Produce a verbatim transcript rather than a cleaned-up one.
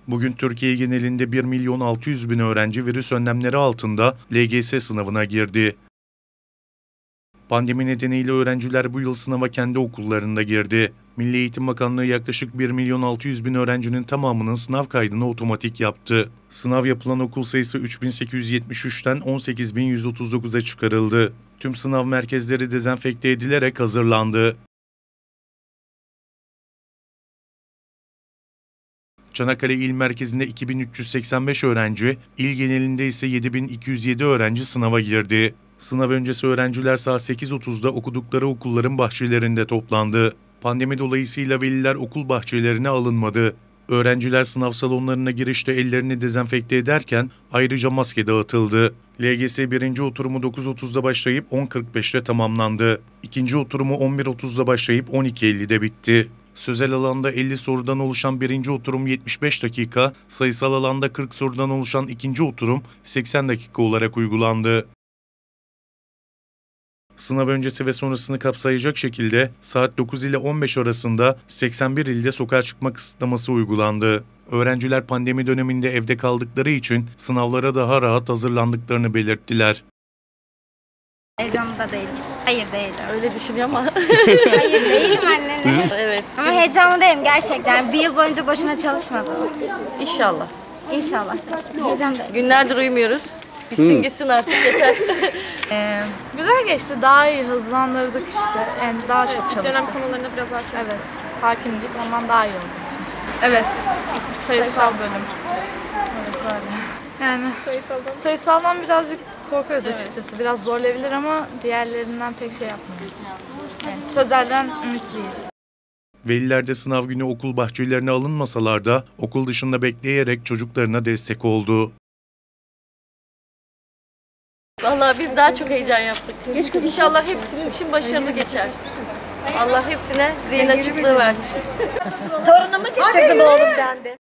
Bugün Türkiye genelinde bir milyon altı yüz bin öğrenci virüs önlemleri altında L G S sınavına girdi. Pandemi nedeniyle öğrenciler bu yıl sınava kendi okullarında girdi. Milli Eğitim Bakanlığı yaklaşık bir milyon altı yüz bin öğrencinin tamamının sınav kaydını otomatik yaptı. Sınav yapılan okul sayısı üç bin sekiz yüz yetmiş üç'ten on sekiz bin yüz otuz dokuz'a çıkarıldı. Tüm sınav merkezleri dezenfekte edilerek hazırlandı. Çanakkale İl Merkezi'nde iki bin üç yüz seksen beş öğrenci, il genelinde ise yedi bin iki yüz yedi öğrenci sınava girdi. Sınav öncesi öğrenciler saat sekiz otuzda okudukları okulların bahçelerinde toplandı. Pandemi dolayısıyla veliler okul bahçelerine alınmadı. Öğrenciler sınav salonlarına girişte ellerini dezenfekte ederken ayrıca maske dağıtıldı. L G S birinci oturumu dokuz otuzda başlayıp on kırk beş'te tamamlandı. İkinci oturumu on bir otuzda başlayıp on iki elli'de bitti. Sözel alanda elli sorudan oluşan birinci oturum yetmiş beş dakika, sayısal alanda kırk sorudan oluşan ikinci oturum seksen dakika olarak uygulandı. Sınav öncesi ve sonrasını kapsayacak şekilde saat dokuz ile on beş arasında seksen bir ilde sokağa çıkma kısıtlaması uygulandı. Öğrenciler pandemi döneminde evde kaldıkları için sınavlara daha rahat hazırlandıklarını belirttiler. Heyecanlı da değilim. Hayır değilim. Öyle düşünüyor ama. Hayır değilim anne. Evet. Ama heyecanlı değilim gerçekten. Bir yıl boyunca boşuna çalışmadım. İnşallah. İnşallah. Heyecanlı değilim. Günlerdir uyumuyoruz. Bitsin gitsin artık yeter. Ee, güzel geçti. Daha iyi hızlandırdık işte. Yani daha çok çalıştık. Dönem konularına biraz hakim. Evet. Hakimlik ondan daha iyi oldu bizim için. Evet. Sayısal bölüm. Evet öyle. Yani Sayısaldan. sayısaldan birazcık korkuyoruz açıkçası. Biraz zorlayabilir ama diğerlerinden pek şey yapmıyoruz. Yani sözelden ümitliyiz. Veliler de sınav günü okul bahçelerine alınmasalar da okul dışında bekleyerek çocuklarına destek oldu. Vallahi biz daha çok heyecan yaptık. İnşallah hepsinin için başarılı geçer. Allah hepsine zihin açıklığı versin. Torunumu getirdim oğlum ben de.